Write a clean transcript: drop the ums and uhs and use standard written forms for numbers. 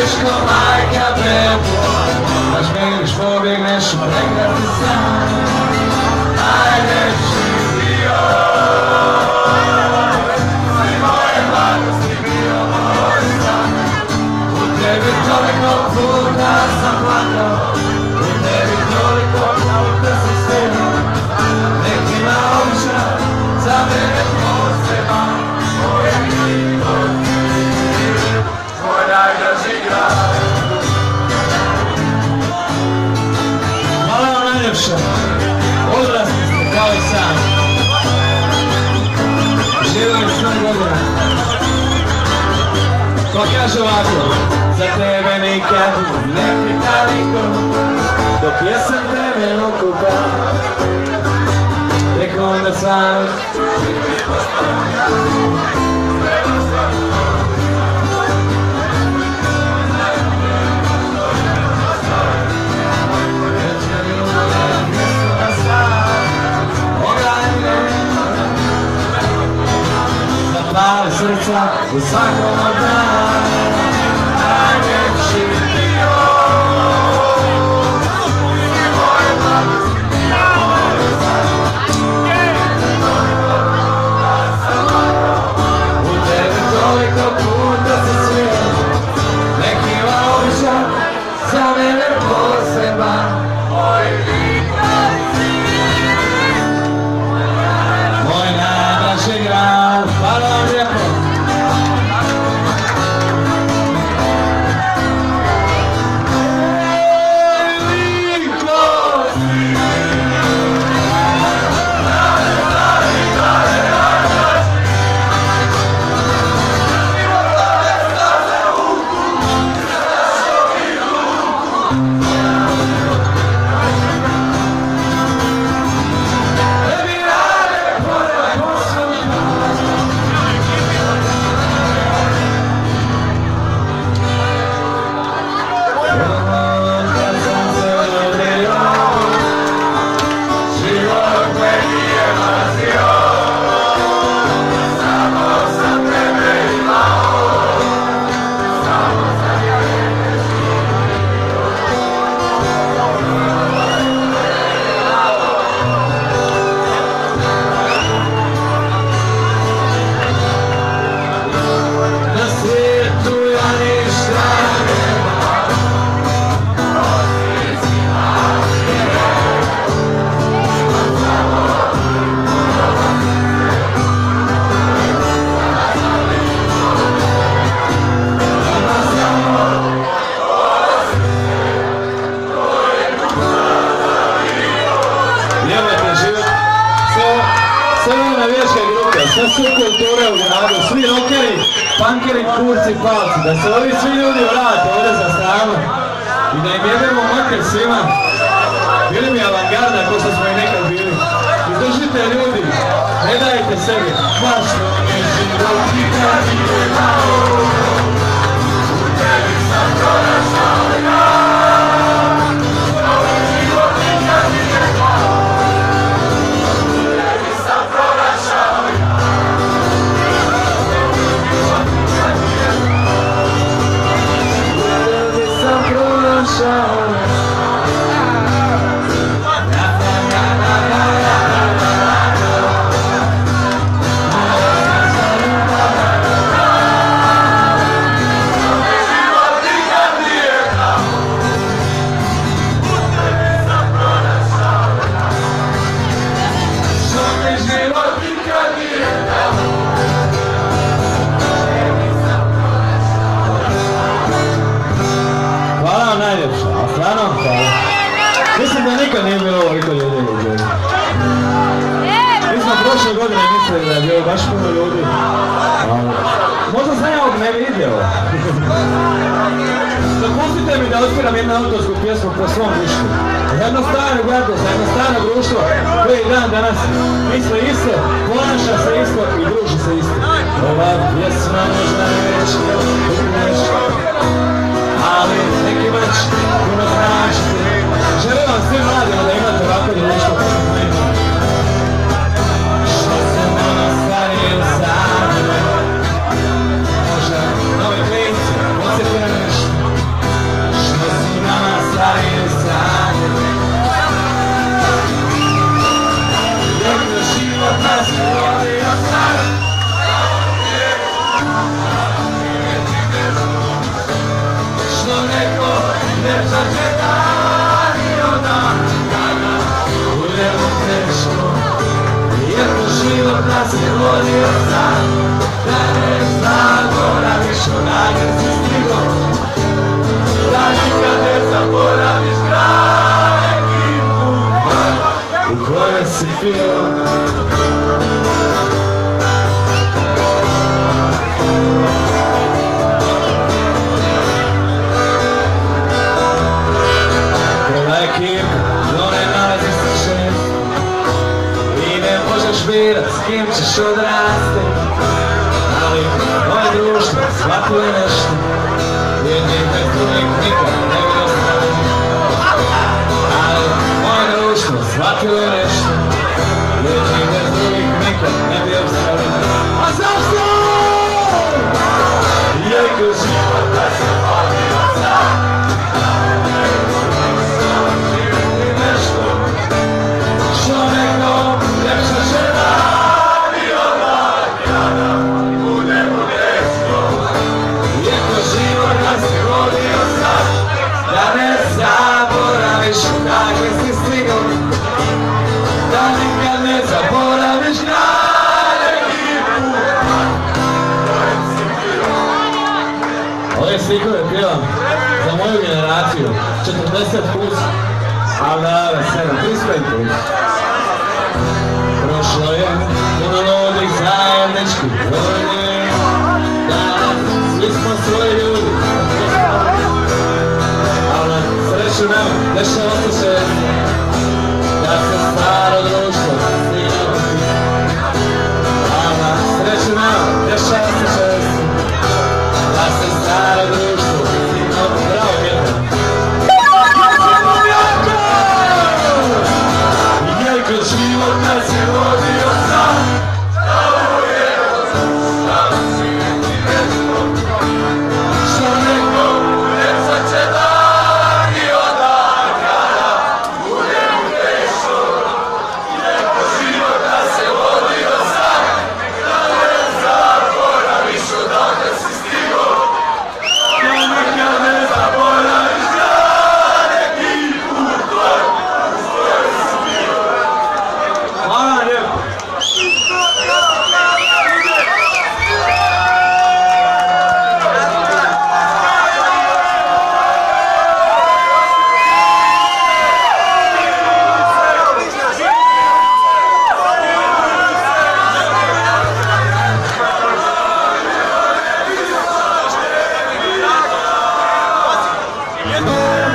budeš ko majka bebu, da žmiriš, pobjegneš, prekrat ti sam, najljepši bio. Svi moje mladosti bio moj san, u tebi toliko puta sam plakao, u tebi toliko puta sam svidio, nekima običan, za mene poseban, moj život ti, tvoj najdraži grad. Hvala vam najljepša, odrasli ste kao i sam, živjeli sve godina. Ko kaže ovako, za tebe nikad ne pita niko, dok jesam tebe okupa, tek onda sam zapali srca u svakom od nas, najljepši bio. U tebi toliko puta se svijet, nekima običan, za mene poseban, moj život ti, moj najdraži grad. Hvala vam lijepo. Sve su kulture u gradu, svi rockeri, punkeri, kurci, palci, da se ovi svi ljudi vrate ovdje za stranu i da im jedemo makar svima. Bili mi avangarda ko što smo i nekad bili. Izdržite ljudi, ne dajte sebi. Vašto mi život nikad nije malo, u tebi sam pronašao ja. Ovaj život nikad nije malo, u tebi sam pronašao ja. Mislim da nikad nije bilo ovoliko ljudi u Đuri. Mi smo prošle godine mislili da je bilo baš puno ljudi. Možda sam ja ovog ne vidio. Dopustite mi da ospiram jednu autorsku pjesmu po svom višku. Za jedno staro grado, za jedno staro društvo koji dan danas misle isto, ponaša se isto i druži se isto. Ova pjesma možda neće nešto, ali neki već puno značite. Želim vam svi mladima da imate ovako društvo. Što se nama starije same, možda nove klinci, osjeti na nešto. nas je vodio sam, da ne zaboraviš odakle si stigo, da nikad ne zaboraviš grad ekipu u kojoj si bio. S kim ćeš odrasti, ali moje društvo shvatilo je nešto, jedni bez drugih nikad ne bi ostali. Ali moje društvo shvatilo je nešto, jedni bez drugih nikad ne bi ostali. A zašto? Jako život da se vodio sam, živjeti nešto, što nekom ljepša žena. Odakle si stigao, da nikad ne zaboraviš grad ekipu kojem si bio. Ove slikove pjevam za moju generaciju, 40+, ali da, 35+. Prošlo je puno ludih zajedničkih godina, danas svi smo svoji ljudi. Sreću nam dešava se često, da se staro društvo stigne do ti. Ama sreću nam dešava se često, da se staro društvo stigne do ti. Bravo, Geta! Jako život nas je vodio sam, stavo je sam svijeti nešto, što nekom ljepša će da. Yeah.